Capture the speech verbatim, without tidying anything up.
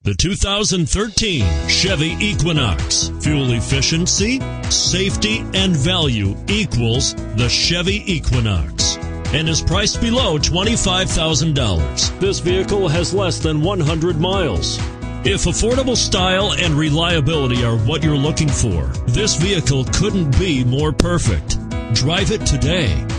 The two thousand thirteen Chevy Equinox. Fuel efficiency, safety, and value equals the Chevy Equinox and is priced below twenty-five thousand dollars. This vehicle has less than one hundred miles. If affordable style and reliability are what you're looking for, this vehicle couldn't be more perfect. Drive it today.